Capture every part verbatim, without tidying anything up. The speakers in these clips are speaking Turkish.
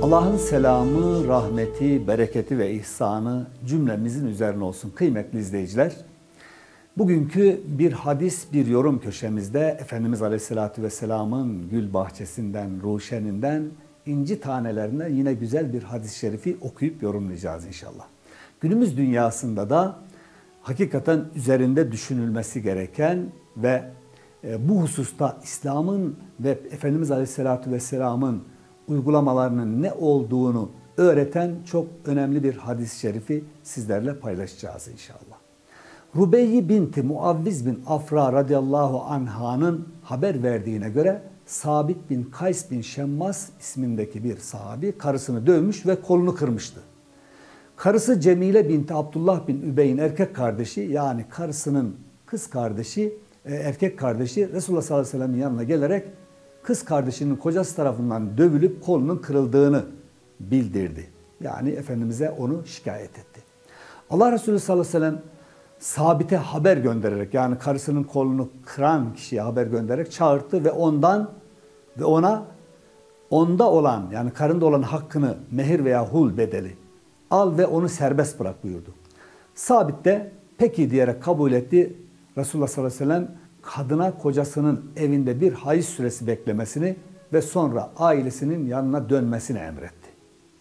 Allah'ın selamı, rahmeti, bereketi ve ihsanı cümlemizin üzerine olsun kıymetli izleyiciler. Bugünkü bir hadis, bir yorum köşemizde Efendimiz Aleyhisselatü Vesselam'ın gül bahçesinden, ruşeninden inci tanelerine yine güzel bir hadis-i şerifi okuyup yorumlayacağız inşallah. Günümüz dünyasında da hakikaten üzerinde düşünülmesi gereken ve bu hususta İslam'ın ve Efendimiz Aleyhisselatü Vesselam'ın uygulamalarının ne olduğunu öğreten çok önemli bir hadis-i şerifi sizlerle paylaşacağız inşallah. Rubeyyi binti Muavviz bin Afra radıyallahu anh'ın haber verdiğine göre Sabit bin Kays bin Şemmas ismindeki bir sahabi karısını dövmüş ve kolunu kırmıştı. Karısı Cemile binti Abdullah bin Übey'in erkek kardeşi, yani karısının kız kardeşi, erkek kardeşi Resulullah sallallahu aleyhi ve sellem'in yanına gelerek kız kardeşinin kocası tarafından dövülüp kolunun kırıldığını bildirdi. Yani Efendimiz'e onu şikayet etti. Allah Resulü sallallahu aleyhi ve sellem Sabit'e haber göndererek, yani karısının kolunu kıran kişiye haber göndererek çağırdı ve ondan ve ona onda olan, yani karında olan hakkını, mehir veya hul bedeli al ve onu serbest bırak buyurdu. Sabit de peki diyerek kabul etti. Resulullah sallallahu aleyhi ve sellem kadına kocasının evinde bir hayız süresi beklemesini ve sonra ailesinin yanına dönmesini emretti.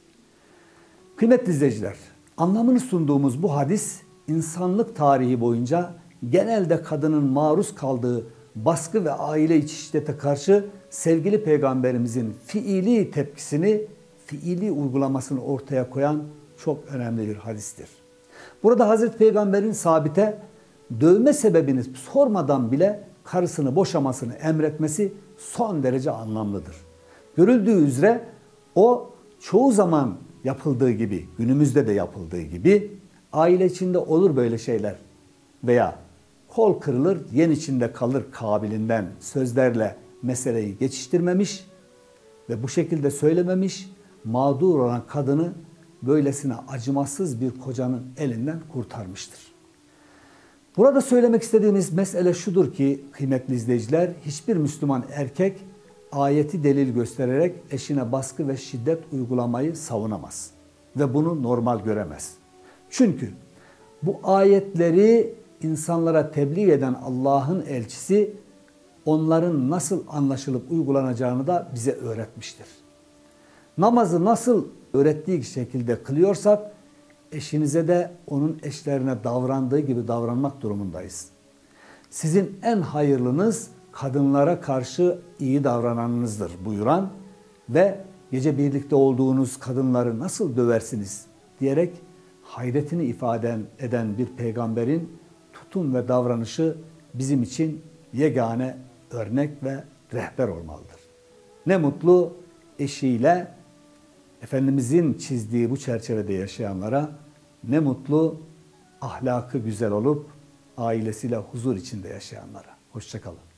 Kıymetli izleyiciler, anlamını sunduğumuz bu hadis insanlık tarihi boyunca genelde kadının maruz kaldığı baskı ve aile içi şiddete karşı sevgili Peygamberimizin fiili tepkisini, fiili uygulamasını ortaya koyan çok önemli bir hadistir. Burada Hazreti Peygamber'in Sabit'e dövme sebebini sormadan bile karısını boşamasını emretmesi son derece anlamlıdır. Görüldüğü üzere o çoğu zaman yapıldığı gibi, günümüzde de yapıldığı gibi aile içinde olur böyle şeyler veya kol kırılır, yen içinde kalır kabilinden sözlerle meseleyi geçiştirmemiş ve bu şekilde söylememiş, mağdur olan kadını böylesine acımasız bir kocanın elinden kurtarmıştır. Burada söylemek istediğimiz mesele şudur ki kıymetli izleyiciler, hiçbir Müslüman erkek ayeti delil göstererek eşine baskı ve şiddet uygulamayı savunamaz ve bunu normal göremez. Çünkü bu ayetleri insanlara tebliğ eden Allah'ın elçisi onların nasıl anlaşılıp uygulanacağını da bize öğretmiştir. Namazı nasıl öğrettiği şekilde kılıyorsak eşinize de onun eşlerine davrandığı gibi davranmak durumundayız. Sizin en hayırlınız kadınlara karşı iyi davrananınızdır buyuran ve gece birlikte olduğunuz kadınları nasıl döversiniz diyerek hayretini ifade eden bir peygamberin tutum ve davranışı bizim için yegane örnek ve rehber olmalıdır. Ne mutlu eşiyle Efendimizin çizdiği bu çerçevede yaşayanlara, ne mutlu ahlakı güzel olup ailesiyle huzur içinde yaşayanlara. Hoşça kalın.